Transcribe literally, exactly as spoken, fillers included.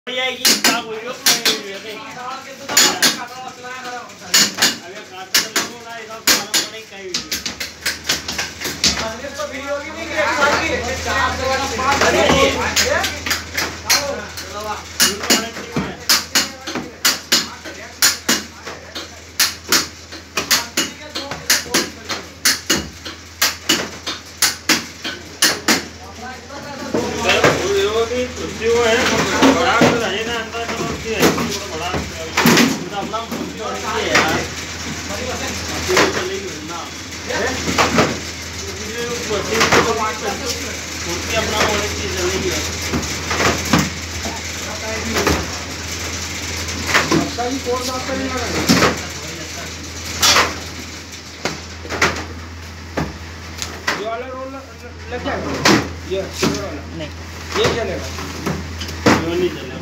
जाएगी क्या बोल रहे हो अगर काटने लगो ना इधर खाना पड़े कहीं भी तो वीडियो की नहीं है चार वाला पास अरे जो है बड़ा कर रहे ना अंदर तो है थोड़ा बड़ा तो अपना मुट्ठी और ये यार ये चलेगी ना ये मुट्ठी तो मुट्ठी अपना और एक चीज चलेगी अच्छा ही कोड बात करनी है ये वाला रोल लग जाएगा ये वाला नहीं ये चलेगा नहीं चलेगा